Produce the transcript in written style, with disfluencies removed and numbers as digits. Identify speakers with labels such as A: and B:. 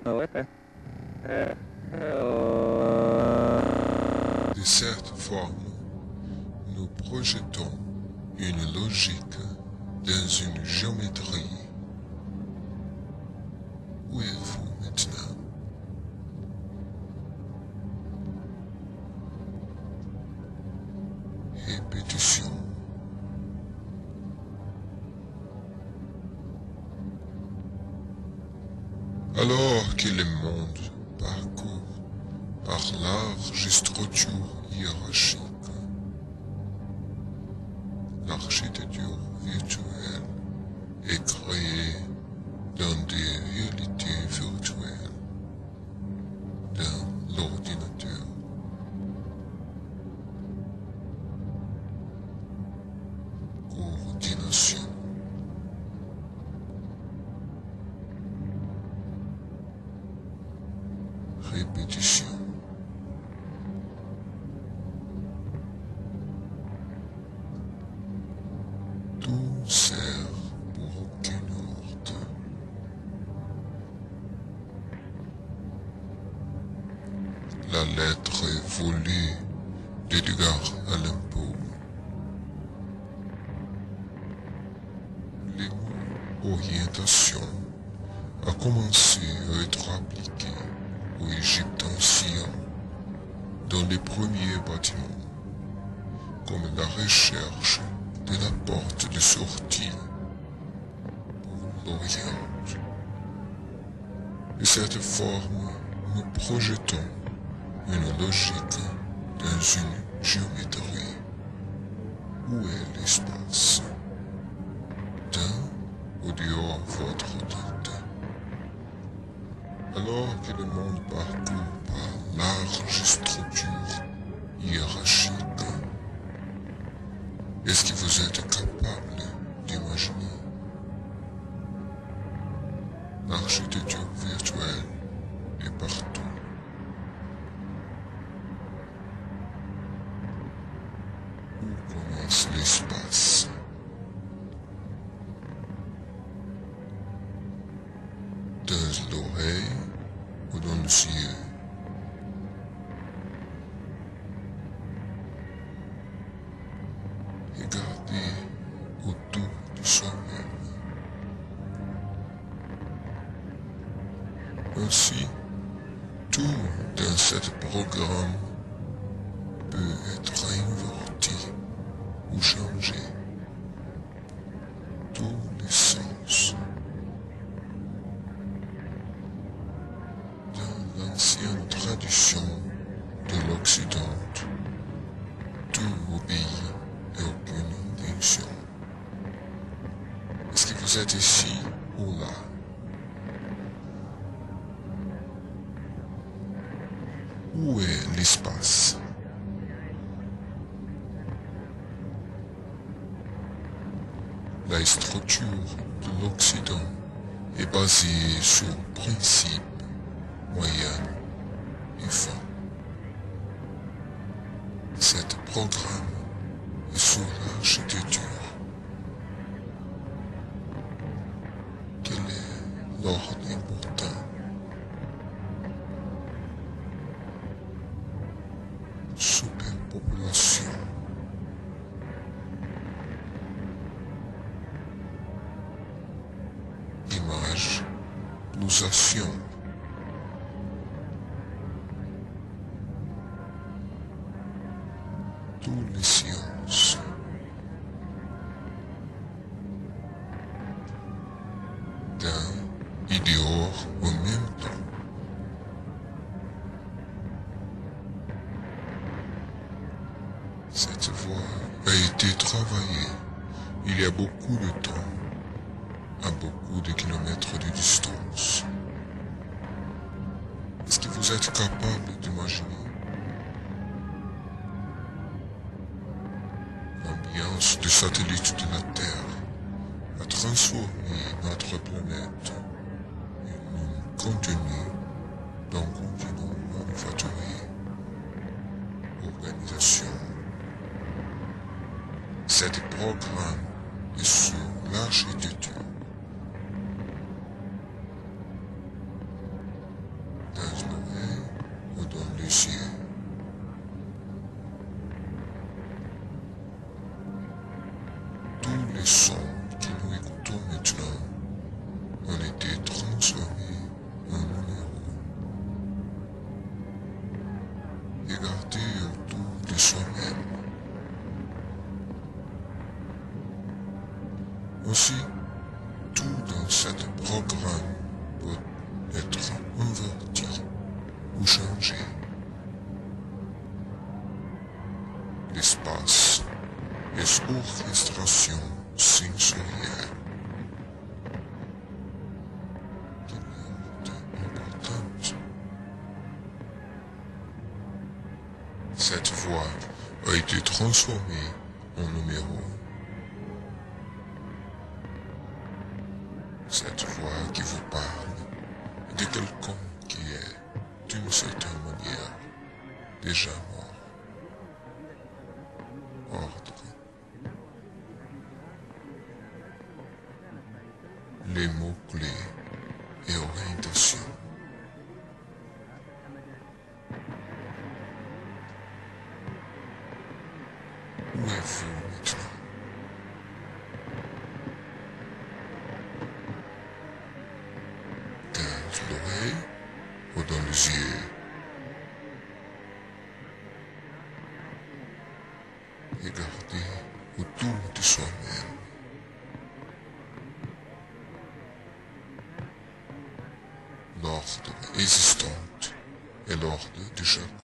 A: De cette forme, nous projetons une logique dans une géométrie. Où êtes-vous maintenant? Répétition. Alors que le monde parcourt par large structure hiérarchique, l'architecture virtuelle est créée dans des réalités virtuelles, dans l'ordinateur. Coordination. Répétition. Tout sert pour aucun ordre. La lettre est volée d'Edgar Allan Poe. Le mot orientation a commencé à être appliqué aux Égyptes anciens dans les premiers bâtiments, comme la recherche de la porte de sortie pour l'Orient. De cette forme, nous projetons une logique dans une géométrie. Où est l'espace? Dans ou dehors votre tête? Alors que le monde parcourt par large structure hiérarchique, est-ce que vous êtes capable d'imaginer? L'architecture virtuelle est partout. Où commence l'espace? Dans l'oreille ou dans le ciel? Regardez autour de soi-même. Ainsi, tout dans ce programme peut être inverti ou changé. Tous les sens. Dans l'ancienne tradition de l'Occident, tout obéit et aucune intention. Est-ce que vous êtes ici ou là? Où est l'espace? La structure de l'Occident est basée sur principes, moyens et fins. Cet programme est sur l'architecture. Quel est l'ordre important? Superpopulation. Image plus action. Toutes les sciences. Dans et dehors en même temps. Cette voie a été travaillée il y a beaucoup de temps, à beaucoup de kilomètres de distance. Est-ce que vous êtes capable d'imaginer l'ambiance des satellites de la Terre a transformé notre planète en un contenu d'un continent manufacturier, organisation. Cet programme est sur l'architecture. dans les yeux. Tous les sons que nous écoutons maintenant ont été transformés en numéros et gardés autour de soi-même. Aussi, tout dans cet programme peut être inverti ou changé. L'espace, les orchestrations sensorielles importantes. Cette voix a été transformée en numéro. Cette voix qui vous parle de quelqu'un qui est, d'une certaine manière, déjà mort. Ordre. Les mots-clés et orientation. Où êtes-vous maintenant? Dans l'oreille ou dans les yeux? Et gardez autour de soi-même l'ordre existant et l'ordre de chaque